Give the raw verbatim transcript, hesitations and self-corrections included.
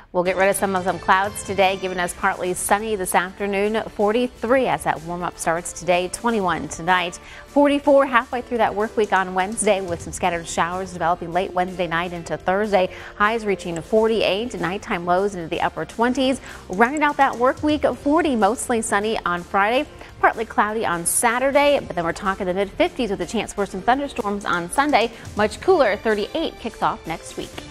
We'll get rid of some of some clouds today, giving us partly sunny this afternoon. forty-three as that warm-up starts today, twenty-one tonight, forty-four halfway through that work week on Wednesday with some scattered showers developing late Wednesday night into Thursday. Highs reaching forty-eight, nighttime lows into the upper twenties. Rounding out that work week, forty mostly sunny on Friday, partly cloudy on Saturday, but then we're talking the mid fifties with a chance for some thunderstorms on Sunday. Much cooler, thirty-eight kicks off next week.